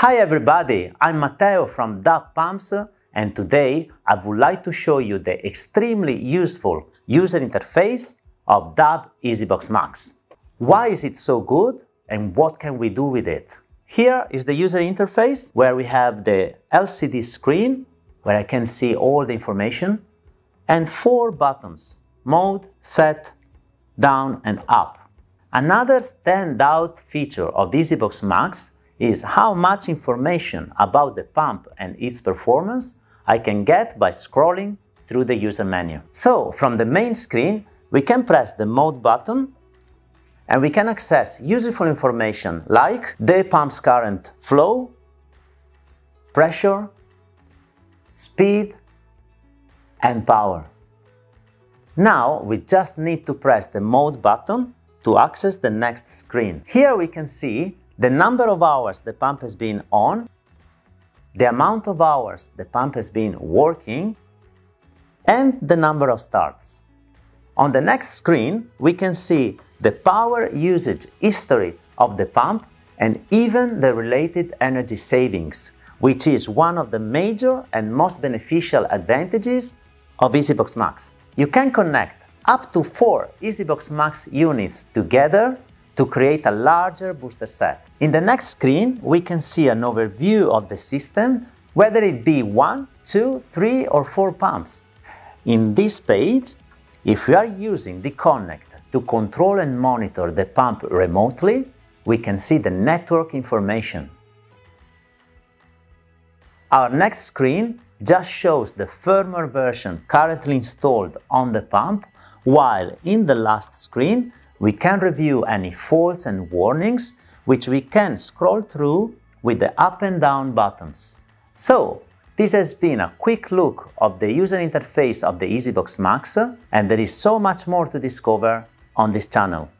Hi everybody, I'm Matteo from DAB Pumps, and today I would like to show you the extremely useful user interface of DAB Esybox Max. Why is it so good and what can we do with it? Here is the user interface where we have the LCD screen where I can see all the information and 4 buttons: mode, set, down and up. Another standout feature of Esybox Max is how much information about the pump and its performance I can get by scrolling through the user menu. So, from the main screen, we can press the mode button and we can access useful information like the pump's current flow, pressure, speed and power. Now we just need to press the mode button to access the next screen. Here we can see the number of hours the pump has been on, the amount of hours the pump has been working, and the number of starts. On the next screen, we can see the power usage history of the pump and even the related energy savings, which is one of the major and most beneficial advantages of Esybox Max. You can connect up to 4 Esybox Max units together to create a larger booster set. In the next screen, we can see an overview of the system, whether it be 1, 2, 3 or 4 pumps. In this page, if we are using the Connect to control and monitor the pump remotely, we can see the network information. Our next screen just shows the firmware version currently installed on the pump, while in the last screen, we can review any faults and warnings, which we can scroll through with the up and down buttons. So, this has been a quick look of the user interface of the Esybox Max, and there is so much more to discover on this channel.